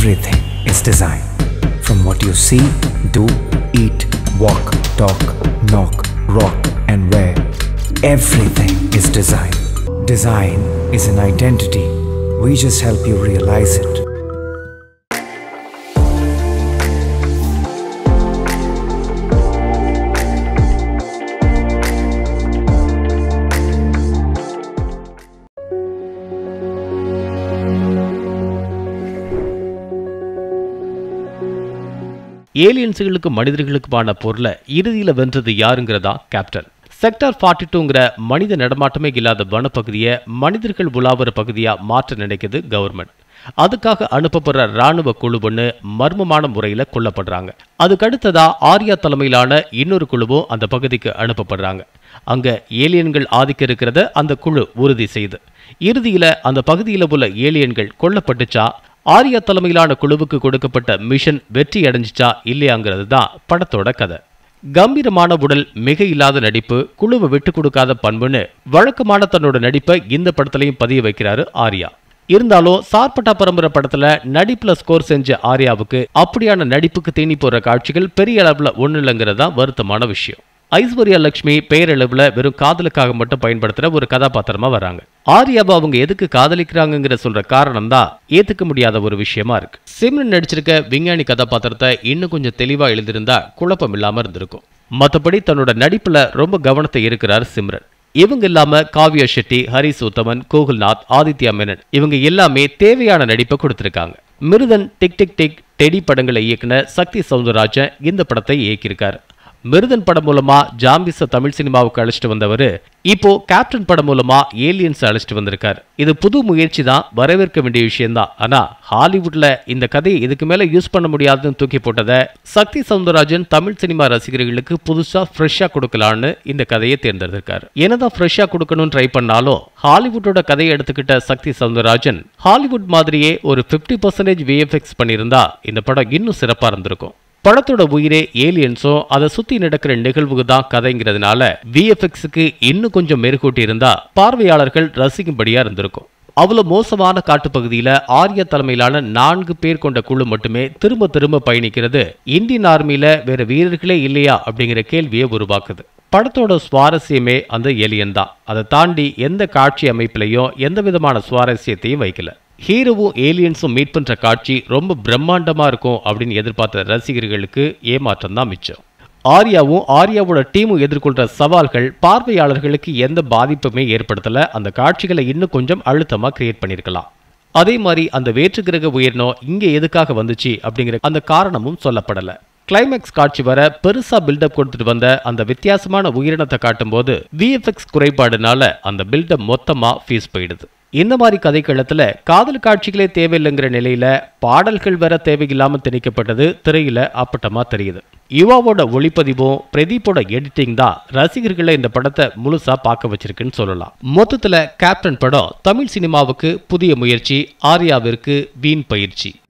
everything is design. From what you see, do, eat, walk, talk, knock, rock and wear. Everything is design. Design is an identity. We just help you realize it. ஏலியன்ஸுகளுக்கு மனிதர்களுக்குமான பொருளை இறுதியில் வென்றது யாருங்கிறதா captain. Sector 42ங்கிற மனித நடமாட்டமே இல்லாத வனப்பகுதியை மனிதர்கள் உலாவுற பகுதியா மாற்ற நினைக்குது government. அதுக்காக அனுப்பப்படுற ராணுவ குழு ஒன்று மர்மமான முறையில் கொல்லப்படுறாங்க. அதுக்கடுத்ததா ஆர்யா தலைமையிலான இன்னொரு குழுவும் அந்த பகுதிக்கு அனுப்பப்படுறாங்க. அங்க ஏலியன்கள் ஆதிக்க இருக்கிறத அந்த குழு உறுதி செய்து இறுதியில அந்த பகுதியில் உள்ள ஏலியன்கள் கொல்லப்பட்டுச்சா, ஆர்யா தலைமையிலான குழுவுக்கு கொடுக்கப்பட்ட மிஷன் வெற்றி அடைஞ்சிச்சா இல்லையாங்கிறது தான் படத்தோட கதை. கம்பீரமான உடல், மிக இல்லாத நடிப்பு, குழுவை விட்டு கொடுக்காத பண்புன்னு வழக்கமான தன்னோட நடிப்பை இந்த படத்திலையும் பதிய வைக்கிறாரு ஆர்யா. இருந்தாலும் சார்பட்டா பரம்பரை படத்துல நடிப்புல ஸ்கோர் செஞ்ச ஆர்யாவுக்கு அப்படியான நடிப்புக்கு தேனி போற காட்சிகள் பெரிய அளவுல ஒண்ணு இல்லைங்கிறதா வருத்தமான விஷயம். ஐஸ்வர்யா லட்சுமி பெயரளவுல வெறும் காதலுக்காக மட்டும் பயன்படுத்துற ஒரு கதாபாத்திரமா வராங்க. ஆர்யாவை அவங்க எதுக்கு காதலிக்கிறாங்கிற சொல்ற காரணம் தான் ஏத்துக்க முடியாத ஒரு விஷயமா இருக்கு. சிம்ரன் நடிச்சிருக்க விஞ்ஞானி கதாபாத்திரத்தை இன்னும் கொஞ்சம் தெளிவா எழுதியிருந்தா குழப்பம் இல்லாம இருந்திருக்கும். மற்றபடி தன்னோட நடிப்புல ரொம்ப கவனத்தை இருக்கிறார் சிம்ரன். இவங்க இல்லாம காவ்யா ஷெட்டி, ஹரிஸ் உத்தமன், கோகுல்நாத், ஆதித்யா மேனன் இவங்க எல்லாமே தேவையான நடிப்பை கொடுத்திருக்காங்க. Miruthan, tick tick tick, Teddy படங்களை இயக்குன சக்தி சௌந்தரராஜன் இந்த படத்தை இயக்கியிருக்காரு. மிருதன் படம் மூலமா ஜாம்பிஸ தமிழ் சினிமாவுக்கு அழைச்சிட்டு வந்தவர் இப்போ கேப்டன் படம் மூலமா ஏலியன்ஸ் அழைச்சிட்டு வந்திருக்காரு. இது புது முயற்சி தான், வரவேற்க வேண்டிய விஷயம் தான். ஆனா ஹாலிவுட்ல இந்த கதையை இதுக்கு மேல யூஸ் பண்ண முடியாதுன்னு தூக்கி போட்டதை சக்தி சௌந்தரராஜன் தமிழ் சினிமா ரசிகர்களுக்கு புதுசா ஃப்ரெஷ்ஷா கொடுக்கலான்னு இந்த கதையை தேர்ந்தெடுத்திருக்காரு. என்னதான் ஃப்ரெஷ்ஷா கொடுக்கணும்னு ட்ரை பண்ணாலும் ஹாலிவுட்டோட கதையை எடுத்துக்கிட்ட சக்தி சௌந்தரராஜன் ஹாலிவுட் மாதிரியே ஒரு 50% VFX பண்ணியிருந்தா இந்த படம் இன்னும் சிறப்பா இருந்திருக்கும். படத்தோட உயிரே ஏலியன்ஸும் அதை சுத்தி நடக்கிற நிகழ்வுக்கு தான் கதைங்கிறதுனால VFXக்கு இன்னும் கொஞ்சம் மெருகூட்டி இருந்தா பார்வையாளர்கள் ரசிக்கும்படியா இருந்திருக்கும். அவ்வளவு மோசமான காட்டுப்பகுதியில ஆர்யா தலைமையிலான 4 பேர் கொண்ட குழு மட்டுமே திரும்ப திரும்ப பயணிக்கிறது இந்தியன் ஆர்மியில வேற வீரர்களே இல்லையா அப்படிங்கிற கேள்வியை உருவாக்குது. படத்தோட சுவாரஸ்யமே அந்த ஏலியன் தான். அதை தாண்டி எந்த காட்சி அமைப்பிலையும் எந்த விதமான சுவாரஸ்யத்தையும் வைக்கல. ஹீரோவும் ஏலியன்ஸும் மீட் பண்ற காட்சி ரொம்ப பிரம்மாண்டமா இருக்கும் அப்படின்னு எதிர்பார்த்த ரசிகர்களுக்கு ஏமாற்றம் தான் மிச்சம். ஆர்யாவும் ஆர்யாவோட டீமும் எதிர்கொள்ற சவால்கள் பார்வையாளர்களுக்கு எந்த பாதிப்புமே ஏற்படுத்தல. அந்த காட்சிகளை இன்னும் கொஞ்சம் அழுத்தமா கிரியேட் பண்ணிருக்கலாம். அதே மாதிரி அந்த வேற்று கிரக உயிரினம் இங்க எதுக்காக வந்துச்சு அப்படிங்கிற அந்த காரணமும் சொல்லப்படல. கிளைமேக்ஸ் காட்சி வர பெருசா பில்டப் கொடுத்துட்டு வந்த அந்த வித்தியாசமான உயிரினத்தை காட்டும் போது VFX குறைபாடுனால அந்த பில்டப் மொத்தமா ஃபீஸ் போயிடுது. இந்த மாதிரி கதைக்களத்துல காதல் காட்சிகளே தேவையில்லைங்கிற நிலையில பாடல்கள் வேற தேவையில்லாம திணிக்கப்பட்டது திரையில அப்பட்டமா தெரியுது. யுவாவோட ஒளிப்பதிவும் பிரதீப்போட எடிட்டிங் தான் ரசிகர்களை இந்த படத்தை முழுசா பார்க்க வச்சிருக்குன்னு சொல்லலாம். மொத்தத்துல கேப்டன் படம் தமிழ் சினிமாவுக்கு புதிய முயற்சி, ஆர்யாவிற்கு வீண் பயிற்சி.